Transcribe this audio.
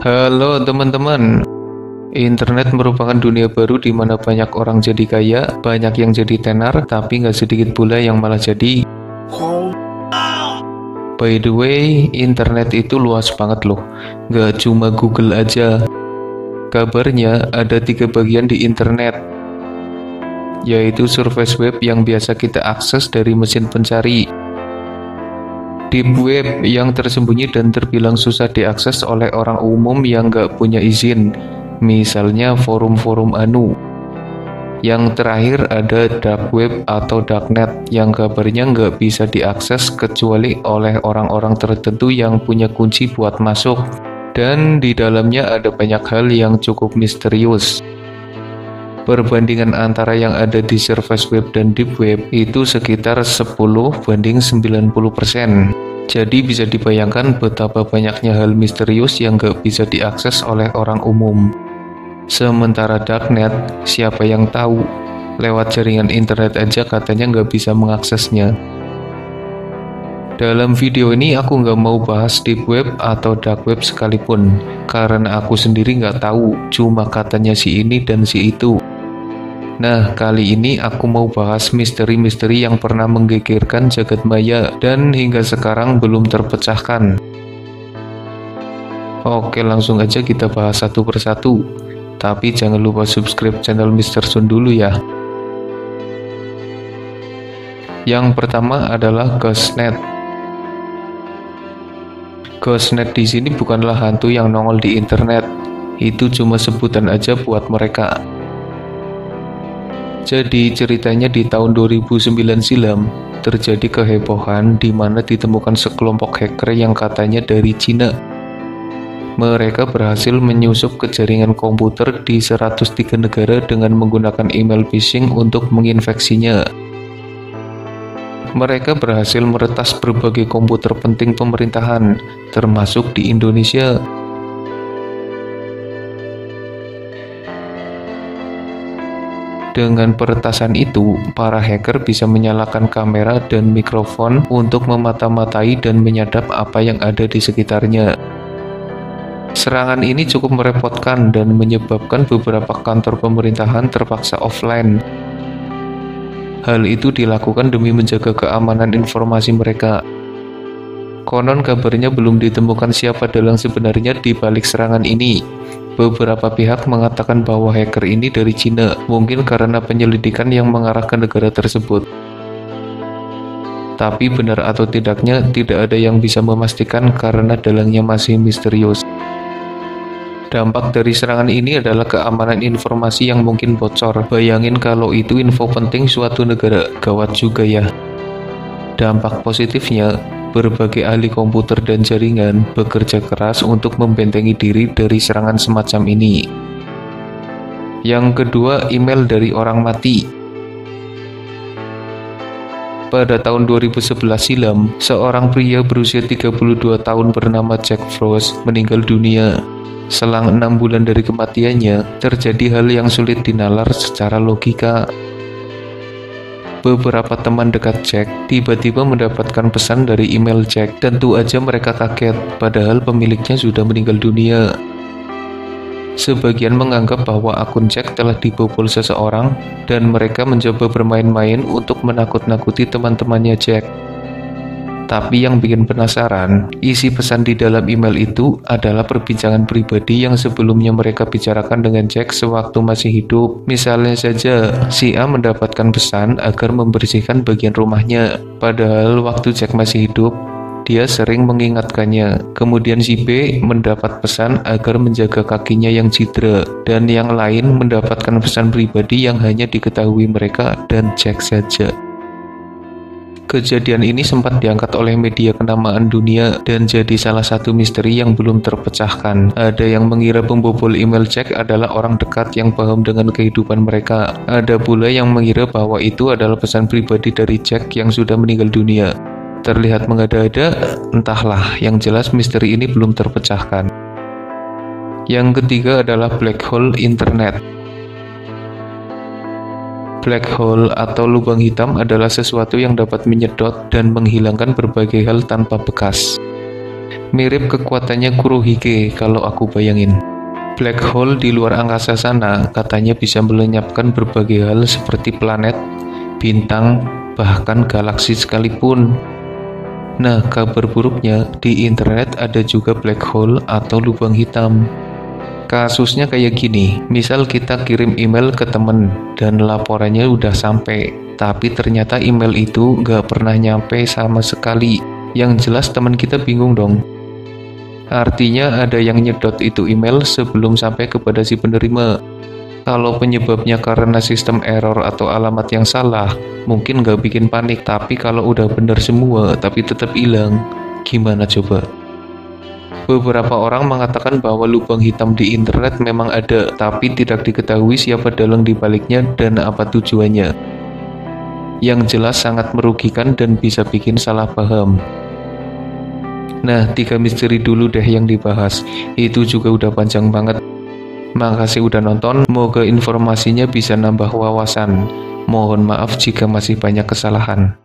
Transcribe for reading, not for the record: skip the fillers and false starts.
Halo teman-teman, internet merupakan dunia baru di mana banyak orang jadi kaya, banyak yang jadi tenar, tapi nggak sedikit pula yang malah jadi. By the way, internet itu luas banget loh, nggak cuma Google aja. Kabarnya ada 3 bagian di internet, yaitu surface web yang biasa kita akses dari mesin pencari, deep web yang tersembunyi dan terbilang susah diakses oleh orang umum yang nggak punya izin, misalnya forum-forum anu. Yang terakhir ada dark web atau darknet yang kabarnya nggak bisa diakses kecuali oleh orang-orang tertentu yang punya kunci buat masuk. Dan di dalamnya ada banyak hal yang cukup misterius. Perbandingan antara yang ada di surface web dan deep web itu sekitar 10:90%. Jadi bisa dibayangkan betapa banyaknya hal misterius yang gak bisa diakses oleh orang umum. Sementara darknet, siapa yang tahu? Lewat jaringan internet aja katanya gak bisa mengaksesnya. Dalam video ini aku nggak mau bahas deep web atau dark web sekalipun, karena aku sendiri nggak tahu, cuma katanya si ini dan si itu. Nah, kali ini aku mau bahas misteri-misteri yang pernah menggegerkan jagat maya dan hingga sekarang belum terpecahkan. Oke, langsung aja kita bahas satu persatu. Tapi jangan lupa subscribe channel Mr. Sun dulu ya. Yang pertama adalah Ghostnet. Ghostnet di sini bukanlah hantu yang nongol di internet. Itu cuma sebutan aja buat mereka. Jadi ceritanya di tahun 2009 silam terjadi kehebohan di mana ditemukan sekelompok hacker yang katanya dari Cina. Mereka berhasil menyusup ke jaringan komputer di 103 negara dengan menggunakan email phishing untuk menginfeksinya. Mereka berhasil meretas berbagai komputer penting pemerintahan, termasuk di Indonesia. Dengan peretasan itu, para hacker bisa menyalakan kamera dan mikrofon untuk memata-matai dan menyadap apa yang ada di sekitarnya. Serangan ini cukup merepotkan dan menyebabkan beberapa kantor pemerintahan terpaksa offline. Hal itu dilakukan demi menjaga keamanan informasi mereka. Konon kabarnya belum ditemukan siapa dalang sebenarnya di balik serangan ini. Beberapa pihak mengatakan bahwa hacker ini dari Cina, mungkin karena penyelidikan yang mengarah ke negara tersebut. Tapi benar atau tidaknya, tidak ada yang bisa memastikan karena dalangnya masih misterius. Dampak dari serangan ini adalah keamanan informasi yang mungkin bocor. Bayangin kalau itu info penting suatu negara, gawat juga ya. Dampak positifnya, berbagai ahli komputer dan jaringan bekerja keras untuk membentengi diri dari serangan semacam ini. Yang kedua, email dari orang mati. Pada tahun 2011 silam, seorang pria berusia 32 tahun bernama Jack Frost meninggal dunia. Selang 6 bulan dari kematiannya, terjadi hal yang sulit dinalar secara logika. Beberapa teman dekat Jack tiba-tiba mendapatkan pesan dari email Jack. Tentu aja mereka kaget, padahal pemiliknya sudah meninggal dunia. Sebagian menganggap bahwa akun Jack telah dibobol seseorang, dan mereka mencoba bermain-main untuk menakut-nakuti teman-temannya Jack. Tapi yang bikin penasaran, isi pesan di dalam email itu adalah perbincangan pribadi yang sebelumnya mereka bicarakan dengan Jack sewaktu masih hidup. Misalnya saja, si A mendapatkan pesan agar membersihkan bagian rumahnya, padahal waktu Jack masih hidup, dia sering mengingatkannya. Kemudian si B mendapat pesan agar menjaga kakinya yang cedera, dan yang lain mendapatkan pesan pribadi yang hanya diketahui mereka dan Jack saja. Kejadian ini sempat diangkat oleh media kenamaan dunia dan jadi salah satu misteri yang belum terpecahkan. Ada yang mengira pembobol email Jack adalah orang dekat yang paham dengan kehidupan mereka. Ada pula yang mengira bahwa itu adalah pesan pribadi dari Jack yang sudah meninggal dunia. Terlihat mengada-ada, entahlah, yang jelas misteri ini belum terpecahkan. Yang ketiga adalah black hole internet. Black hole atau lubang hitam adalah sesuatu yang dapat menyedot dan menghilangkan berbagai hal tanpa bekas. Mirip kekuatannya Kurohige kalau aku bayangin. Black hole di luar angkasa sana katanya bisa melenyapkan berbagai hal seperti planet, bintang, bahkan galaksi sekalipun. Nah, kabar buruknya di internet ada juga black hole atau lubang hitam. Kasusnya kayak gini, misal kita kirim email ke temen dan laporannya udah sampai, tapi ternyata email itu nggak pernah nyampe sama sekali. Yang jelas teman kita bingung dong. Artinya ada yang nyedot itu email sebelum sampai kepada si penerima. Kalau penyebabnya karena sistem error atau alamat yang salah, mungkin nggak bikin panik. Tapi kalau udah bener semua tapi tetap hilang, gimana coba? Beberapa orang mengatakan bahwa lubang hitam di internet memang ada, tapi tidak diketahui siapa dalang dibaliknya dan apa tujuannya. Yang jelas sangat merugikan dan bisa bikin salah paham. Nah, 3 misteri dulu deh yang dibahas. Itu juga udah panjang banget. Makasih udah nonton, semoga informasinya bisa nambah wawasan. Mohon maaf jika masih banyak kesalahan.